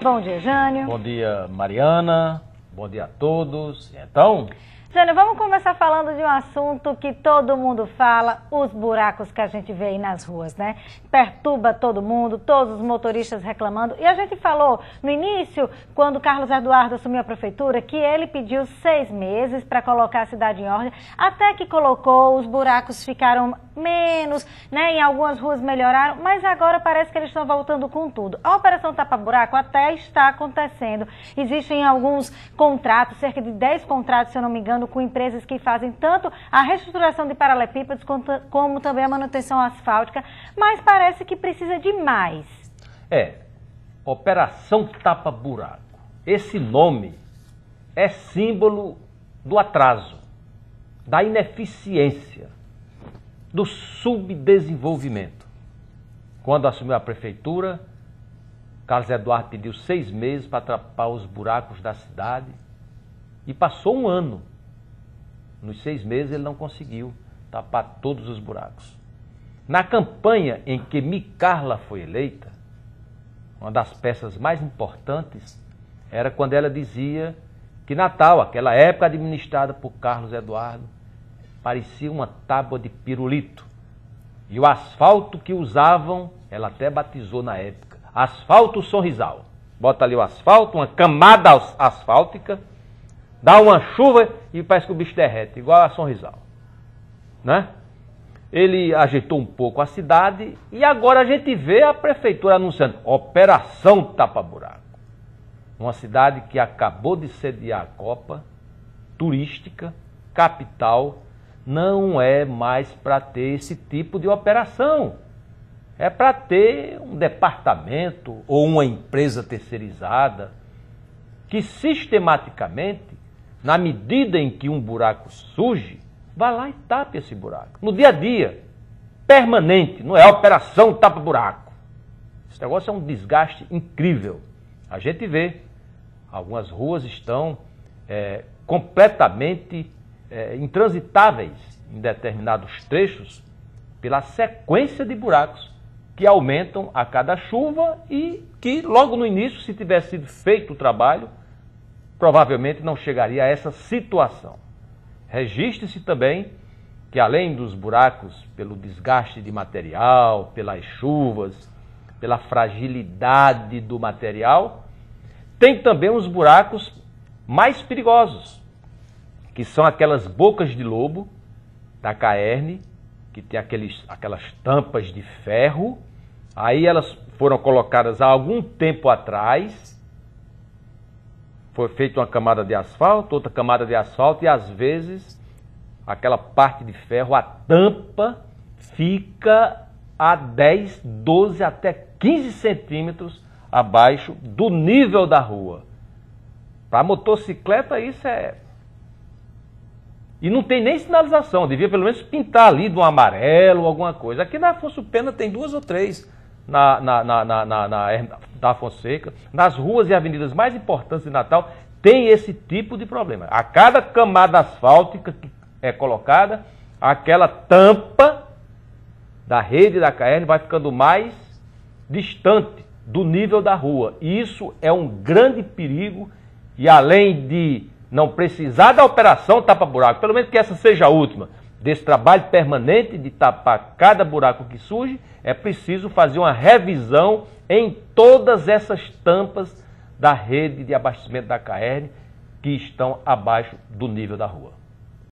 Bom dia, Jânio. Bom dia, Mariana. Bom dia a todos. Então... Jânio, vamos começar falando de um assunto que todo mundo fala, os buracos que a gente vê aí nas ruas, né? Perturba todo mundo, todos os motoristas reclamando. E a gente falou no início, quando Carlos Eduardo assumiu a prefeitura, que ele pediu 6 meses para colocar a cidade em ordem. Até que colocou, os buracos ficaram menos, né? Em algumas ruas melhoraram, mas agora parece que eles estão voltando com tudo. A Operação Tapa Buraco até está acontecendo. Existem alguns contratos, cerca de 10 contratos, se eu não me engano, com empresas que fazem tanto a reestruturação de paralelepípedos como também a manutenção asfáltica, mas parece que precisa de mais. Operação Tapa Buraco. Esse nome é símbolo do atraso, da ineficiência, do subdesenvolvimento. Quando assumiu a prefeitura, Carlos Eduardo pediu 6 meses para tapar os buracos da cidade e passou um ano. Nos 6 meses ele não conseguiu tapar todos os buracos. Na campanha em que Micarla foi eleita, uma das peças mais importantes era quando ela dizia que Natal, aquela época administrada por Carlos Eduardo, parecia uma tábua de pirulito. E o asfalto que usavam, ela até batizou na época, asfalto sorrisal. Bota ali o asfalto, uma camada asfáltica, dá uma chuva e parece que o bicho derrete, igual a Sorrisal, né? Ele ajeitou um pouco a cidade e agora a gente vê a prefeitura anunciando Operação Tapa Buraco. Uma cidade que acabou de sediar a Copa, turística, capital, não é mais para ter esse tipo de operação. É para ter um departamento ou uma empresa terceirizada que sistematicamente, na medida em que um buraco surge, vá lá e tape esse buraco. No dia a dia, permanente, não é Operação Tapa Buraco. Esse negócio é um desgaste incrível. A gente vê, algumas ruas estão completamente intransitáveis em determinados trechos pela sequência de buracos que aumentam a cada chuva e que logo no início, se tivesse sido feito o trabalho, provavelmente não chegaria a essa situação. Registre-se também que além dos buracos pelo desgaste de material, pelas chuvas, pela fragilidade do material, tem também os buracos mais perigosos, que são aquelas bocas de lobo da Caerne, que tem aquelas tampas de ferro. Aí elas foram colocadas há algum tempo atrás. Foi feita uma camada de asfalto, outra camada de asfalto e às vezes aquela parte de ferro, a tampa, fica a 10, 12 até 15 centímetros abaixo do nível da rua. Para motocicleta isso é... E não tem nem sinalização, devia pelo menos pintar ali de um amarelo ou alguma coisa. Aqui na Afonso Pena tem 2 ou 3 da Fonseca. Nas ruas e avenidas mais importantes de Natal tem esse tipo de problema. A cada camada asfáltica que é colocada, aquela tampa da rede da Caerne vai ficando mais distante do nível da rua. E isso é um grande perigo e além de não precisar da operação tapa-buraco, pelo menos que essa seja a última, desse trabalho permanente de tapar cada buraco que surge, é preciso fazer uma revisão em todas essas tampas da rede de abastecimento da Caerne que estão abaixo do nível da rua.